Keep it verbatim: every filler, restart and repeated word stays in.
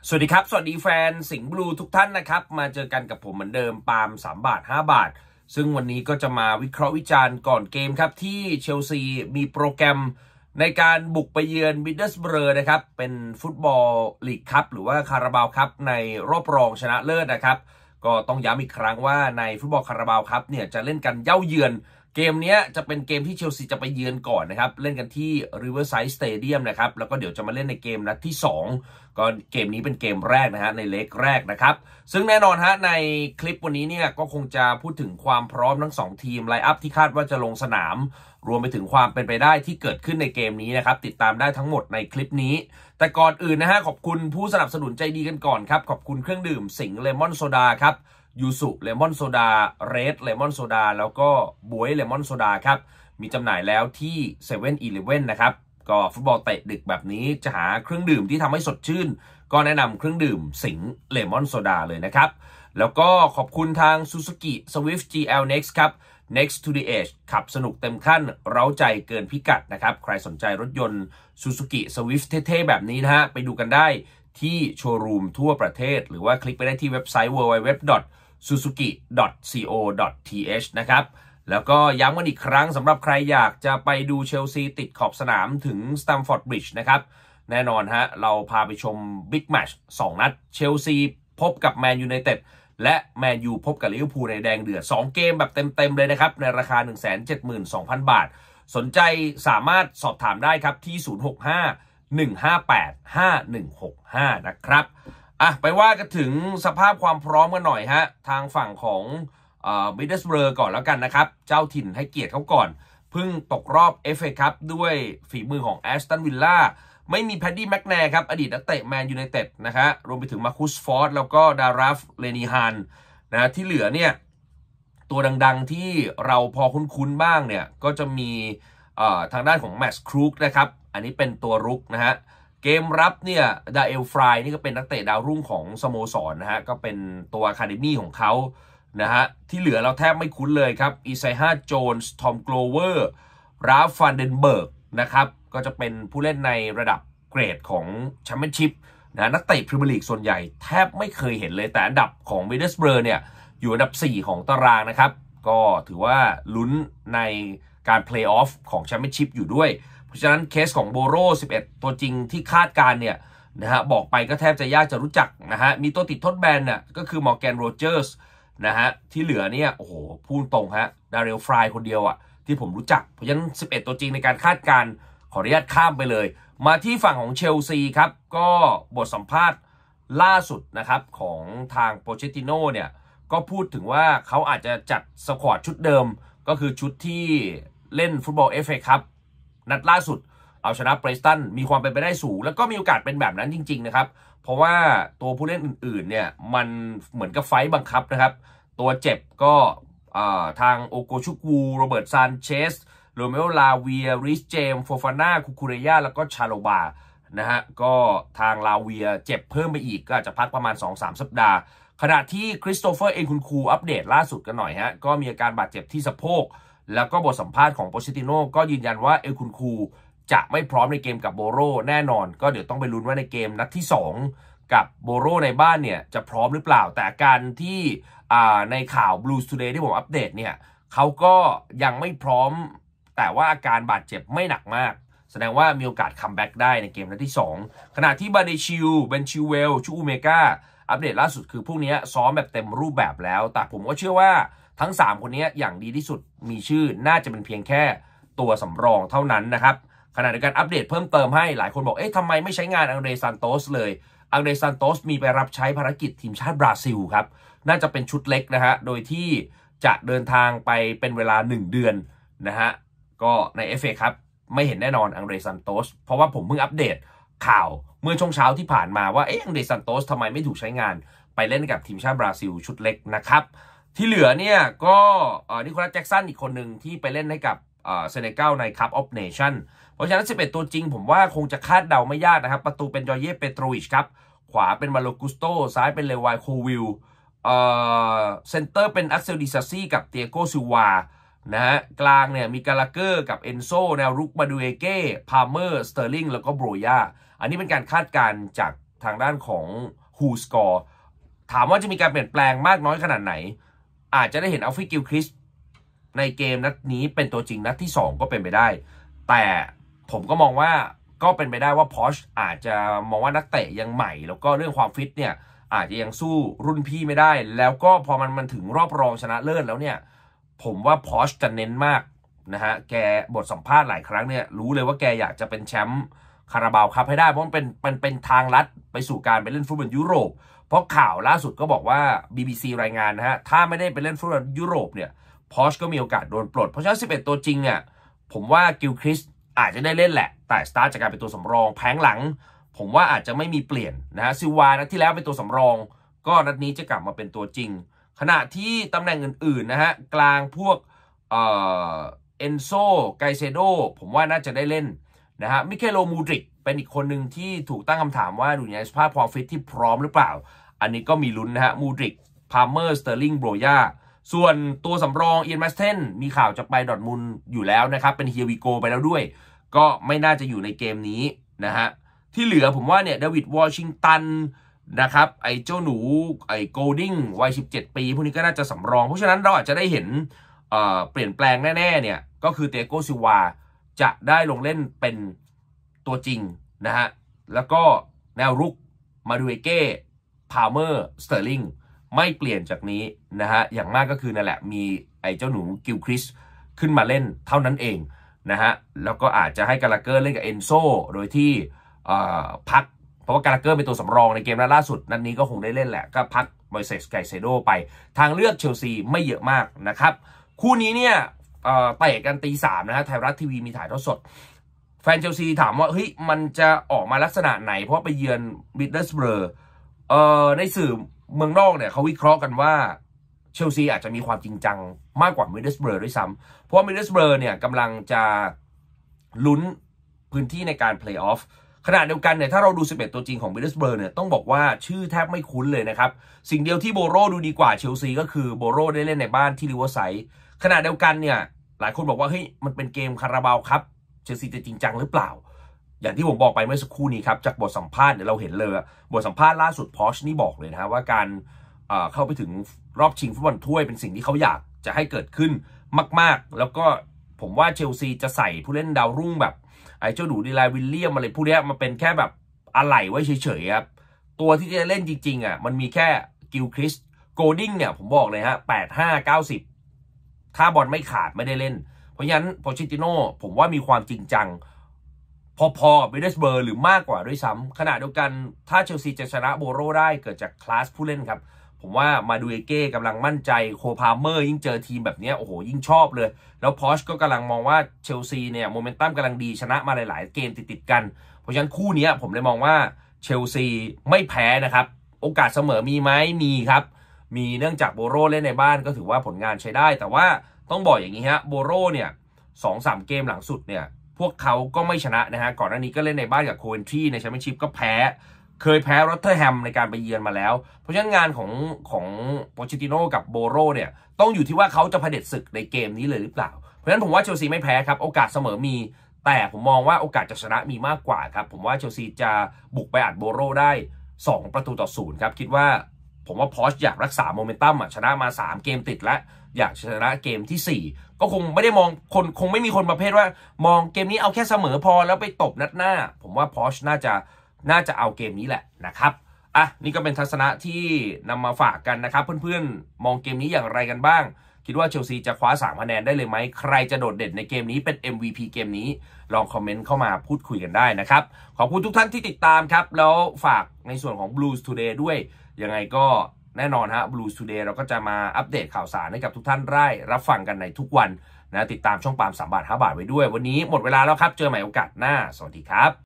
สวัสดีครับสวัสดีแฟนสิงห์บลูทุกท่านนะครับมาเจอกันกับผมเหมือนเดิมปาล์มสามบาทห้าบาทซึ่งวันนี้ก็จะมาวิเคราะห์วิจารณ์ก่อนเกมครับที่เชลซีมีโปรแกรมในการบุกไปเยือนมิดเดิลสเบอร์นะครับเป็นฟุตบอลลีกคัพหรือว่าคาราบาวคัพในรอบรองชนะเลิศนะครับก็ต้องย้ำอีกครั้งว่าในฟุตบอลคาราบาวคัพเนี่ยจะเล่นกันเย้าเยือนเกมนี้จะเป็นเกมที่เชลซีจะไปเยือนก่อนนะครับเล่นกันที่ Riverside Stadium นะครับแล้วก็เดี๋ยวจะมาเล่นในเกมนัดที่สองก็เกมนี้เป็นเกมแรกนะฮะในเล็กแรกนะครับซึ่งแน่นอนฮะในคลิปวันนี้เนี่ยก็คงจะพูดถึงความพร้อมทั้งสองทีมไลน์อัพที่คาดว่าจะลงสนามรวมไปถึงความเป็นไปได้ที่เกิดขึ้นในเกมนี้นะครับติดตามได้ทั้งหมดในคลิปนี้แต่ก่อนอื่นนะฮะขอบคุณผู้สนับสนุนใจดีกันก่อนครับขอบคุณเครื่องดื่มสิงห์เลมอนโซดาครับยูสุเลมอนโซดาเรดเลมอนโซดาแล้วก็บวยเลมอนโซดาครับมีจำหน่ายแล้วที่เซเว่นอีเลฟเว่นนะครับก็ฟุตบอลเตะดึกแบบนี้จะหาเครื่องดื่มที่ทำให้สดชื่นก็แนะนำเครื่องดื่มสิงห์เลมอนโซดาเลยนะครับแล้วก็ขอบคุณทาง Suzuki Swift จี แอล Next ครับ Next to the Edge ขับสนุกเต็มขั้นเร้าใจเกินพิกัดนะครับใครสนใจรถยนต์ Suzuki Swift เท่ๆแบบนี้นะฮะไปดูกันได้ที่โชว์รูมทั่วประเทศหรือว่าคลิกไปได้ที่เว็บไซต์ ดับเบิลยู ดับเบิลยู ดับเบิลยู ดอท ซูซูกิ ดอท ซี โอ ดอท ที เอช นะครับแล้วก็ย้ำกันอีกครั้งสำหรับใครอยากจะไปดูเชลซีติดขอบสนามถึง Stamford Bridge นะครับแน่นอนฮะเราพาไปชมบิ๊กแมตช์สองนัดเชลซีพบกับแมนยูไนเต็ดและแมนยูพบกับลิเวอร์พูลในแดงเดือดสองเกมแบบเต็มๆเลยนะครับในราคา หนึ่งแสนเจ็ดหมื่นสองพัน บาทสนใจสามารถสอบถามได้ครับที่ศูนย์หกห้า หนึ่งห้าแปด ห้าหนึ่งหกห้านะครับอ่ะไปว่ากันถึงสภาพความพร้อมกันหน่อยฮะทางฝั่งของเอ่อมิดเดิลสเบอร์ก่อนแล้วกันนะครับเจ้าถิ่นให้เกียรติเขาก่อนเพิ่งตกรอบ เอฟ เอ คัพด้วยฝีมือของแอสตันวิลล่าไม่มีแพดดี้แม็กแนร์ครับอดีตนักเตะแมนยูไนเต็ดนะฮะรวมไปถึงมาคุสฟอร์ดแล้วก็ดาราฟเลนีฮานนะที่เหลือเนี่ยตัวดังๆที่เราพอคุ้นๆบ้างเนี่ยก็จะมีเอ่อทางด้านของแมตส์ครูกนะครับอันนี้เป็นตัวรุกนะฮะเกมรับเนี่ยดาเอลฟรายนี่ก็เป็นนักเตะดาวรุ่งของสโมสรนะฮะก็เป็นตัวอะคาเดมี่ของเขานะฮะที่เหลือเราแทบไม่คุ้นเลยครับอีไซฮาโจนส์ทอมโกลเวอร์ราฟฟันเดนเบิร์กนะครับก็จะเป็นผู้เล่นในระดับเกรดของแชมเปี้ยนชิพนะนักเตะพรีเมียร์ลีกส่วนใหญ่แทบไม่เคยเห็นเลยแต่อันดับของมิดเดิลสเบอร์เนี่ยอยู่อันดับสี่ของตารางนะครับก็ถือว่าลุ้นในการเพลย์ออฟของแชมเปี้ยนชิพอยู่ด้วยเพราะฉะนั้นเคสของโบโร่สิบเอ็ดตัวจริงที่คาดการเนี่ยนะฮะบอกไปก็แทบจะยากจะรู้จักนะฮะมีตัวติดทดแบนน่ะก็คือมอร์แกนโรเจอร์สนะฮะที่เหลือเนี่ยโอ้โหพูดตรงฮะดาเรลฟรายคนเดียวอ่ะที่ผมรู้จักเพราะฉะนั้นสิบเอ็ดตัวจริงในการคาดการขออนุญาตข้ามไปเลยมาที่ฝั่งของเชลซีครับก็บทสัมภาษณ์ล่าสุดนะครับของทางโปเชตติโน่เนี่ยก็พูดถึงว่าเขาอาจจะจัดสควอตชุดเดิมก็คือชุดที่เล่นฟุตบอล เอฟ เอ คัพนัดล่าสุดเอาชนะเบรสตันมีความเป็นไปได้สูงแล้วก็มีโอกาสเป็นแบบนั้นจริงๆนะครับเพราะว่าตัวผู้เล่นอื่นๆเนี่ยมันเหมือนกับไฟบังคับนะครับตัวเจ็บก็ทางโอโกชุกูโรเบิร์ตซานเชสโรเมโอลาเวียริสเจมโฟฟาน่าคูคูเรยาแล้วก็ชาโลบานะฮะก็ทางลาเวียเจ็บเพิ่มไปอีกก็อาจจะพักประมาณ สองถึงสาม สัปดาห์ขณะที่คริสโตเฟอร์เอ็นคุนคูอัปเดตล่าสุดกันหน่อยฮะก็มีอาการบาดเจ็บที่สะโพกแล้วก็บทสัมภาษณ์ของโปเชตติโน่ก็ยืนยันว่าเอลคุนคูจะไม่พร้อมในเกมกับโบโรแน่นอนก็เดี๋ยวต้องไปลุ้นว่าในเกมนัดที่สองกับโบโรในบ้านเนี่ยจะพร้อมหรือเปล่าแต่การที่ในข่าว Blues Today ที่ผมอัปเดตเนี่ยเขาก็ยังไม่พร้อมแต่ว่าอาการบาดเจ็บไม่หนักมากแสดงว่ามีโอกาสคัมแบ็กได้ในเกมนัดที่สองขณะที่บาเดชิลเบนชิเวลชูอูเมกาอัปเดตล่าสุดคือพวกนี้ซ้อมแบบเต็มรูปแบบแล้วแต่ผมก็เชื่อว่าทั้งสามคนนี้อย่างดีที่สุดมีชื่อน่าจะเป็นเพียงแค่ตัวสำรองเท่านั้นนะครับขณะเดียวกันอัปเดตเพิ่มเติมให้หลายคนบอกเอ๊ะทำไมไม่ใช้งานอังเดรซานโตสเลยอังเดรซานโตสมีไปรับใช้ภารกิจทีมชาติบราซิลครับน่าจะเป็นชุดเล็กนะฮะโดยที่จะเดินทางไปเป็นเวลาหนึ่งเดือนนะฮะก็ใน เอฟ เอ ครับไม่เห็นแน่นอนอังเดรซานโตสเพราะว่าผมเพิ่งอัปเดตข่าวเมื่อช่วงเช้าที่ผ่านมาว่าเอ๊ะอังเดรซานโตสทำไมไม่ถูกใช้งานไปเล่นกับทีมชาติบราซิลชุดเล็กนะครับที่เหลือเนี่ยก็นิโคลัสแจ็กสันอีกคนหนึ่งที่ไปเล่นให้กับเซเนกัลใน Cup of Nation เพราะฉะนั้นสิบเอ็ดตัวจริงผมว่าคงจะคาดเดาไม่ยากนะครับประตูเป็นจอเย่เปโตรวิชครับขวาเป็นมาโลกุสโตซ้ายเป็นเลวายโควิลเอ่อเซนเตอร์เป็นอัคเซลดิซาซี่กับเตียโกซิลวานะฮะกลางเนี่ยมีกาลาเกอร์กับเอนโซแนวรุกมาดูเอเก้พาเมอร์สเตอร์ลิงแล้วก็โบรยาอันนี้เป็นการคาดการณ์จากทางด้านของ Who Score ถามว่าจะมีการเปลี่ยนแปลงมากน้อยขนาดไหนอาจจะได้เห็นอัลฟี่กิลคริสในเกมนัดนี้เป็นตัวจริงนัดที่สองก็เป็นไปได้แต่ผมก็มองว่าก็เป็นไปได้ว่าพอชอาจจะมองว่านักเตะยังใหม่แล้วก็เรื่องความฟิตเนี่ยอาจจะยังสู้รุ่นพี่ไม่ได้แล้วก็พอมันมันถึงรอบรองชนะเลิศแล้วเนี่ยผมว่าพอชจะเน้นมากนะฮะแกบทสัมภาษณ์หลายครั้งเนี่ยรู้เลยว่าแกอยากจะเป็นแชมป์คาราบาวคัพให้ได้เพราะมันเป็นมันเป็นทางลัดไปสู่การไปเล่นฟุตบอลยุโรปเพราะข่าวล่าสุดก็บอกว่า บี บี ซี รายงานนะฮะถ้าไม่ได้ไปเล่นฟุตบอลยุโรปเนี่ยพอชก็มีโอกาสโดนปลดเพราะฉะนั้นสิบเอ็ดตัวจริงเนี่ยผมว่ากิลคริสอาจจะได้เล่นแหละแต่สตาร์ทจากการเป็นตัวสำรองแผงหลังผมว่าอาจจะไม่มีเปลี่ยนนะฮะซิลวานัดที่แล้วเป็นตัวสำรองก็นัดนี้จะกลับมาเป็นตัวจริงขณะที่ตำแหน่งอื่นๆนะฮะกลางพวกเอ่อเอนโซไกเซโดผมว่าน่าจะได้เล่นนะฮะมิเคโลมูดริกเป็นอีกคนหนึ่งที่ถูกตั้งคำถามว่าอยู่ในสภาพความฟิตที่พร้อมหรือเปล่าอันนี้ก็มีลุ้นนะฮะมูดริกพาร์เมอร์สเตอร์ลิงโบรย่าส่วนตัวสำรองเอียนแมสเทนมีข่าวจะไปดอร์ทมุนด์อยู่แล้วนะครับเป็นเฮียวิโกไปแล้วด้วยก็ไม่น่าจะอยู่ในเกมนี้นะฮะที่เหลือผมว่าเนี่ยเดวิดวอชิงตันนะครับไอ้เจ้าหนูไอ้โกลดิ้งวัยสิบเจ็ดปีพวกนี้ก็น่าจะสำรองเพราะฉะนั้นเราอาจจะได้เห็นเอ่อเปลี่ยนแปลงแน่ๆเนี่ยก็คือเตโกซิวาจะได้ลงเล่นเป็นตัวจริงนะฮะแล้วก็แนวรุกมาดูเอเก้พาเมอร์สเตอร์ลิงไม่เปลี่ยนจากนี้นะฮะอย่างมากก็คือนั่นแหละมีไอ้เจ้าหนูกิลคริสขึ้นมาเล่นเท่านั้นเองนะฮะแล้วก็อาจจะให้กาลาเกอร์เล่นกับเอนโซโดยที่พักเพราะว่ากาลาเกอร์เป็นตัวสำรองในเกมนัดล่าสุดนัดนี้ก็คงได้เล่นแหละก็พักมอยเซสไกเซโดไปทางเลือกเชลซีไม่เยอะมากนะครับคู่นี้เนี่ยเตะกันตีสามนะฮะไทยรัฐทีวีมีถ่ายทอดสดแฟนเชลซีถามว่าเฮ้ยมันจะออกมาลักษณะไหนเพราะไปเยือนมิดเดิลสเบอร์เอ่อในสื่อเมืองนอกเนี่ยเขาวิเคราะห์กันว่าเชลซีอาจจะมีความจริงจังมากกว่ามิดเดิลสเบอร์ด้วยซ้ำเพราะว่ามิดเดิลสเบอร์เนี่ยกำลังจะลุ้นพื้นที่ในการเพลย์ออฟขณะเดียวกันเนี่ยถ้าเราดูสิบเอ็ดตัวจริงของมิดเดิลสเบอร์เนี่ยต้องบอกว่าชื่อแทบไม่คุ้นเลยนะครับสิ่งเดียวที่โบโรดูดีกว่าเชลซีก็คือโบโรได้เล่นในบ้านที่ริเวอร์ไซด์ขณะเดียวกันเนี่ยหลายคนบอกว่าเฮ้ยมันเป็นเกมคาราบาวครับเชลซีจะจริงจังหรือเปล่าอย่างที่ผมบอกไปเมื่อสักครู่นี้ครับจากบทสัมภาษณ์เนี่ยเราเห็นเลยบทสัมภาษณ์ล่าสุดพอชนี่บอกเลยนะว่าการเข้าไปถึงรอบชิงฟุตบอลถ้วยเป็นสิ่งที่เขาอยากจะให้เกิดขึ้นมากๆแล้วก็ผมว่าเชลซีจะใส่ผู้เล่นดาวรุ่งแบบไอ้เจ้าดูดีไลวิลเลียมอะไรพวกนี้มาเป็นแค่แบบอะไหล่ไว้เฉยๆครับตัวที่จะเล่นจริงๆอ่ะมันมีแค่กิลคริสโกลดิ้งเนี่ยผมบอกเลยฮะแปดห้าเก้าสิบถ้าบอลไม่ขาดไม่ได้เล่นเพราะฉะนั้นโพชิติโน่ผมว่ามีความจริงจังพอๆกับมิดเดิลสเบอร์หรือมากกว่าด้วยซ้ำขณะเดียวกันถ้าเชลซีจะชนะโบโรได้เกิดจากคลาสผู้เล่นครับผมว่ามาดูเอเก้กำลังมั่นใจโคพาเมอร์ยิ่งเจอทีมแบบนี้โอ้โหยิ่งชอบเลยแล้วพอชก็กำลังมองว่าเชลซีเนี่ยโมเมนตัมกำลังดีชนะมาหลายๆเกมติดๆกันเพราะฉะนั้นคู่นี้ผมเลยมองว่าเชลซีไม่แพ้นะครับโอกาสเสมอมีไหมมีครับมีเนื่องจากโบโรเล่นในบ้านก็ถือว่าผลงานใช้ได้แต่ว่าต้องบอกอย่างนี้ฮะโบโรเนี่ยสองสามเกมหลังสุดเนี่ยพวกเขาก็ไม่ชนะนะฮะก่อนหน้านี้ก็เล่นในบ้านกับโคเวนทรีในแชมเปี้ยนชิพก็แพ้เคยแพ้รอตเทอร์แฮมในการไปเยือนมาแล้วเพราะฉะนั้นงานของของโปเชติโน่กับโบโรเนี่ยต้องอยู่ที่ว่าเขาจะเผด็จศึกในเกมนี้เลยหรือเปล่าเพราะฉะนั้นผมว่าเชลซีไม่แพ้ครับโอกาสเสมอมีแต่ผมมองว่าโอกาสจะชนะมีมากกว่าครับผมว่าเชลซีจะบุกไปอัดโบโรได้สองประตูต่อศูนย์ครับคิดว่าผมว่าพอชอยากรักษาโมเมนตัมอ่ะชนะมาสามเกมติดแล้วอยากชนะเกมที่สี่ก็คงไม่ได้มองคนคงไม่มีคนประเภทว่ามองเกมนี้เอาแค่เสมอพอแล้วไปตบนัดหน้าผมว่าพอชน่าจะน่าจะเอาเกมนี้แหละนะครับอ่ะนี่ก็เป็นทัศนะที่นำมาฝากกันนะครับเพื่อนๆมองเกมนี้อย่างไรกันบ้างคิดว่าเชลซีจะคว้าสามคะแนนได้เลยไหมใครจะโดดเด่นในเกมนี้เป็น เอ็ม วี พี เกมนี้ลองคอมเมนต์เข้ามาพูดคุยกันได้นะครับขอบคุณทุกท่านที่ติดตามครับแล้วฝากในส่วนของ Blues Today ด้วยยังไงก็แน่นอนฮะ Blues Today เราก็จะมาอัปเดตข่าวสารให้กับทุกท่านได้รับฟังกันในทุกวันนะติดตามช่องปาล์มสามบาทห้าบาทไว้ด้วยวันนี้หมดเวลาแล้วครับเจอใหม่โอกาสหน้าสวัสดีครับ